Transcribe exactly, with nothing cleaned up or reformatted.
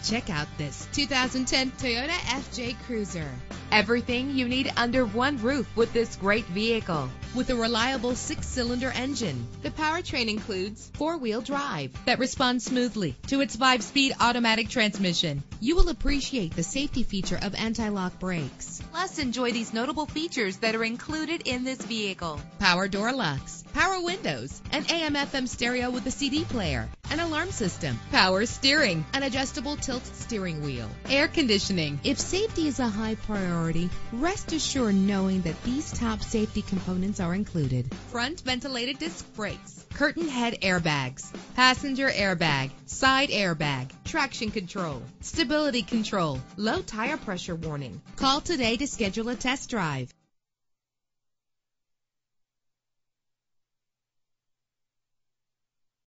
Check out this two thousand ten Toyota F J Cruiser. Everything you need under one roof with this great vehicle. With a reliable six-cylinder engine, the powertrain includes four-wheel drive that responds smoothly to its five-speed automatic transmission. You will appreciate the safety feature of anti-lock brakes. Plus, enjoy these notable features that are included in this vehicle: power door locks, power windows, an A M F M stereo with a C D player, an alarm system, power steering, an adjustable tilt steering wheel, air conditioning. If safety is a high priority, rest assured knowing that these top safety components are included: front ventilated disc brakes, curtain head airbags, passenger airbag, side airbag, traction control, stability control, low tire pressure warning. Call today to schedule a test drive.